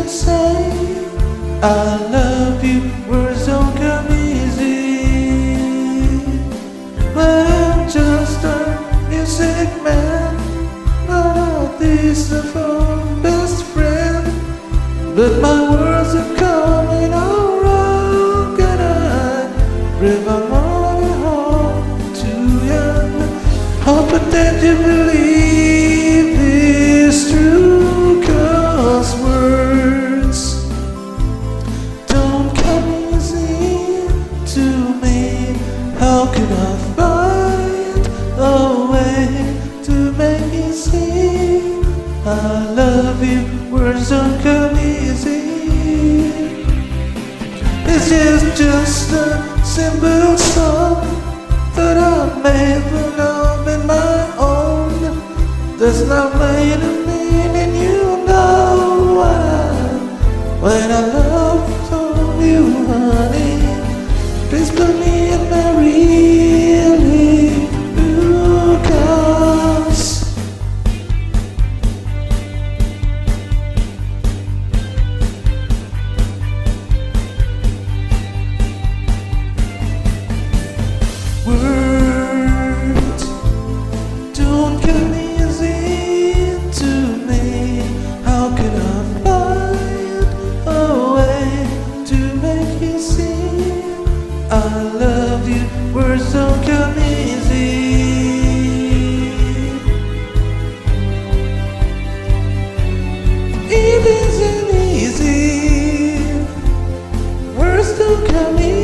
to say I love you, words don't come easy. But I'm just a music man, not a decent best friend. But my words are coming out wrong, and I bring my money home to you. Hoping that you believe it's true, 'cause words don't come easy to me. How can I find a way to make you see I love you? Words don't come easy. It's just a simple song that I made when I'm in my own. There's not made of meaning, you know when I love you, honey. Please put me in my really blue cars. Words don't come easy to me. How can I find a way to make you see I love you? Words don't come easy. It isn't easy. Words don't come easy.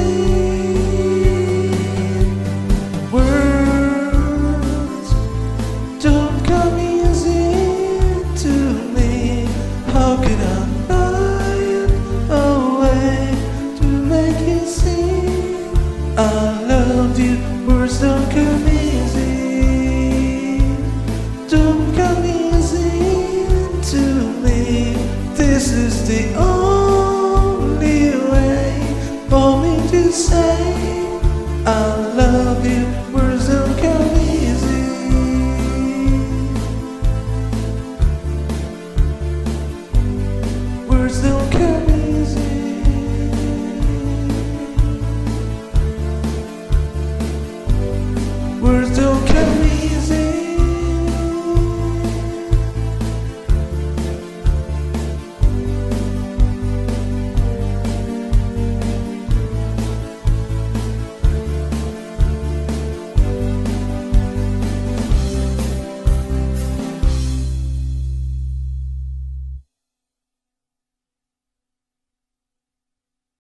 Words don't come easy to me. How can I find a way to make you see I love you? Words don't come easy. Don't come easy to me. This is the only way for me to say